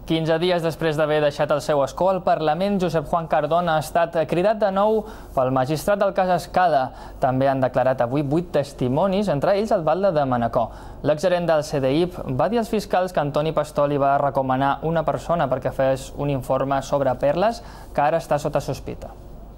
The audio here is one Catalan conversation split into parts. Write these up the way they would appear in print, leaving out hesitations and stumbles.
15 dies després d'haver deixat el seu escó al Parlament, Josep Juan Cardona ha estat cridat de nou pel magistrat del cas Escala. També han declarat avui 8 testimonis, entre ells el batlle de Manacor. L'exgerent del CDIP va dir als fiscals que Antoni Pastor li va recomanar una persona perquè fes un informe sobre perles que ara està sota sospita.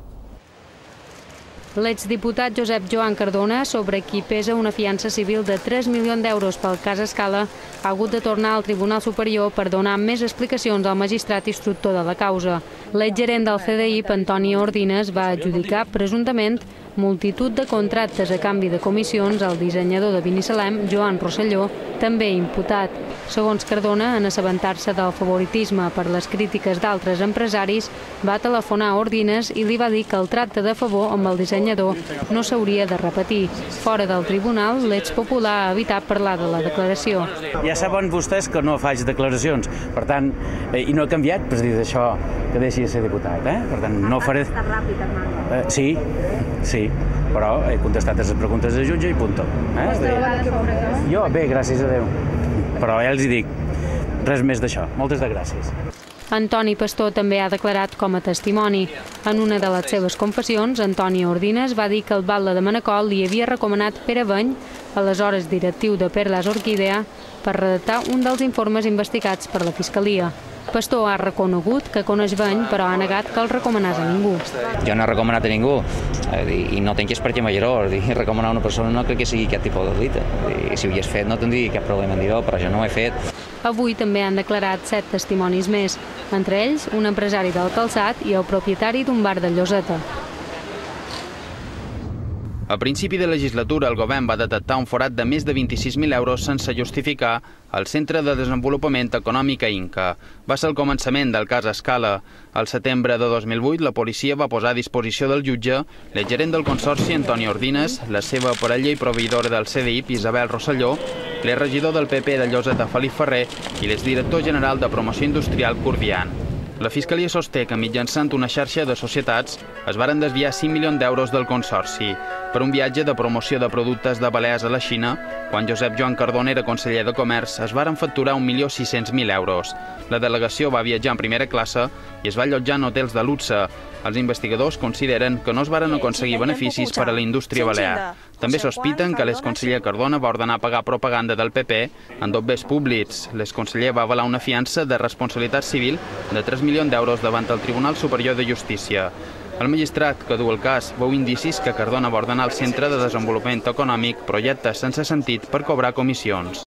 L'exdiputat Josep Joan Cardona, sobre qui pesa una fiança civil de 3 milions d'euros pel cas Escala, ha hagut de tornar al Tribunal Superior per donar més explicacions al magistrat instructor de la causa. L'exgerent del CDIP, Antoni Ordines, va adjudicar presumptament multitud de contractes a canvi de comissions al dissenyador de Binissalem, Joan Rosselló, també imputat. Segons Cardona, en assabentar-se del favoritisme per les crítiques d'altres empresaris, va telefonar a Ordines i li va dir que el tracte de favor amb el dissenyador no s'hauria de repetir. Fora del tribunal, l'ex popular ha evitat parlar de la declaració. Ja saben vostès que no faig declaracions, per tant, i no he canviat per dir d'això que deixi de ser diputat, Per tant, no faré... Està ràpid, Armando. Sí, però he contestat les preguntes del jutge i punto. Jo, bé, gràcies a Déu. Però ja els hi dic, res més d'això. Moltes de gràcies. Antoni Pastor també ha declarat com a testimoni. En una de les seves confessions, Antoni Ordines va dir que el batlle de Manacor li havia recomanat Pere Beny, aleshores directiu de Perles Orquídea, per redactar un dels informes investigats per la Fiscalia. Pastor ha reconegut que coneix Beny, però ha negat que el recomanés a ningú. Jo no he recomanat a ningú i no tinc per què m'alloró. Recomanar a una persona no crec que sigui aquest tipus de delicte. Si ho hagués fet no tindria cap problema en dir-ho, però jo no ho he fet. Avui també han declarat 7 testimonis més, entre ells un empresari del calçat i el propietari d'un bar de Lloseta. A principi de legislatura, el govern va detectar un forat de més de 26.000 euros sense justificar al Centre de Desenvolupament Econòmic Inca. Va ser el començament del cas Escala. Al setembre de 2008, la policia va posar a disposició del jutge l'exgerent del Consorci, Antoni Ordines, la seva parella i proveïdora del CDIP, Isabel Rosselló, l'exregidor del PP de Lloseta, Felip Ferrer, i l'exdirector general de Promoció Industrial, Cordian. La Fiscalia sosté que mitjançant una xarxa de societats es varen desviar 5 milions d'euros del Consorci per un viatge de promoció de productes de Balears a la Xina. Quan Josep Joan Cardona era conseller de Comerç, es varen facturar 1.600.000 euros. La delegació va viatjar en primera classe i es va allotjar en hotels de luxe. Els investigadors consideren que no es varen aconseguir beneficis per a la indústria balear. També sospiten que l'exconseller Cardona va ordenar pagar propaganda del PP en dobbers públics. L'exconseller va avalar una fiança de responsabilitat civil de 3 milions d'euros davant el Tribunal Superior de Justícia. El magistrat que du el cas veu indicis que Cardona va ordenar al Centre de Desenvolupament Econòmic projectes sense sentit per cobrar comissions.